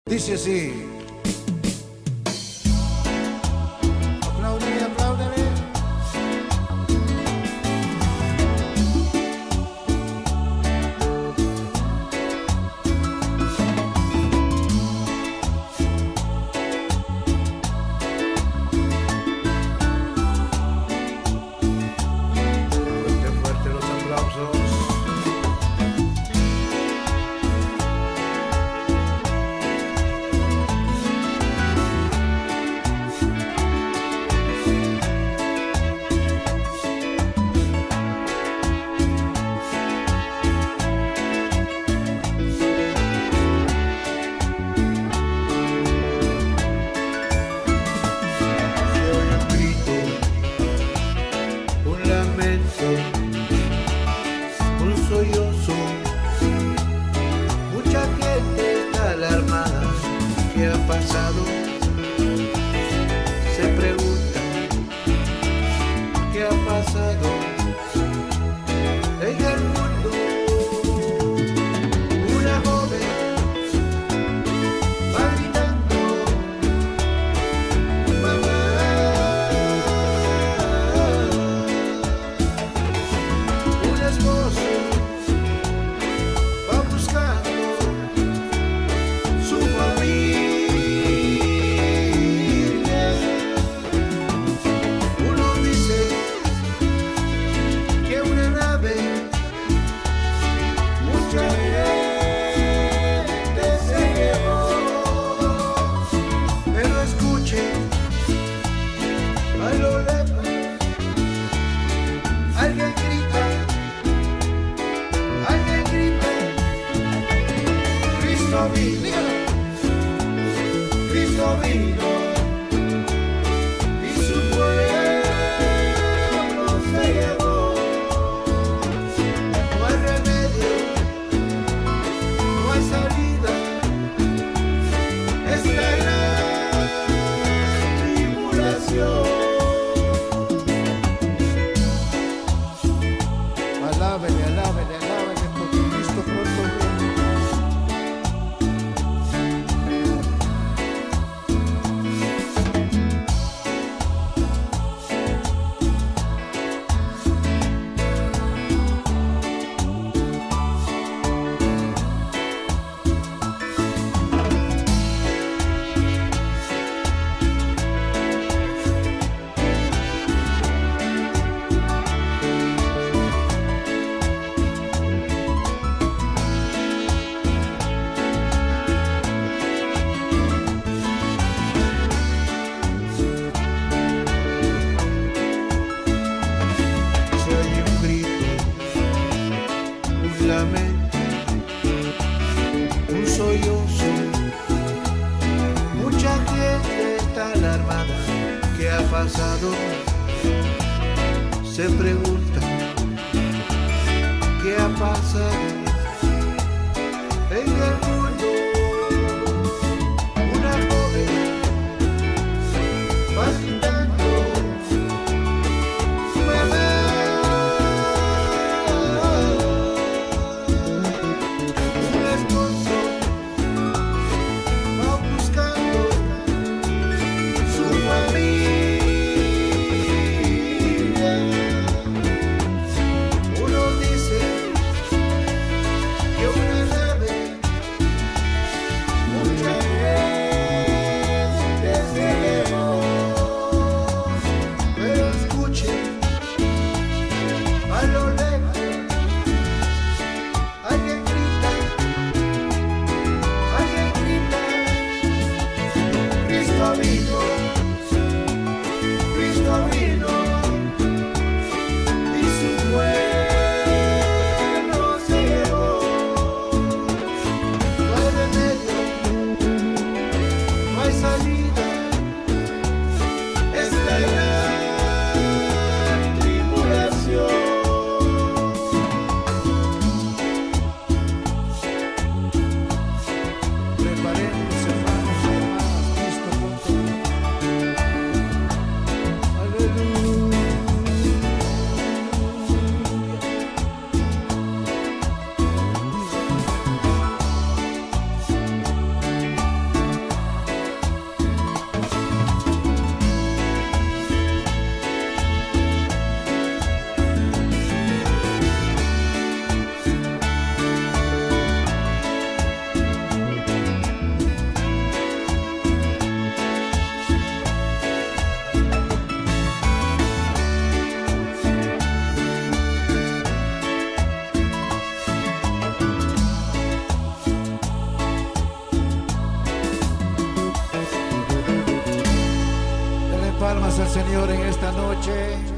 Dice así. Apláudele, apláudele. Fuerte, fuerte los aplausos. Un sollozo, mucha gente está alarmada. ¿Qué ha pasado? Se pregunta, ¿qué ha pasado en el mundo? Una joven va gritando, mamá. Un esposo va buscando su familia. Uno dice que una nave, mucha gente se llevó. Pero escuche, a lo lejos alguien grita, Cristo vino, Cristo vino, y su pueblo se llevó. No hay remedio, no hay salida, esta gran tribulación. Alábele, alábele, alábele, porque Cristo pronto viene. Se oye un grito, un lamento, un sollozo. Mucha gente está alarmada. ¿Qué ha pasado? Se pregunta, ¿qué ha pasado en el mundo? Una joven va gritando, mamá. Un esposo va buscando su familia. Uno dice al Señor en esta noche.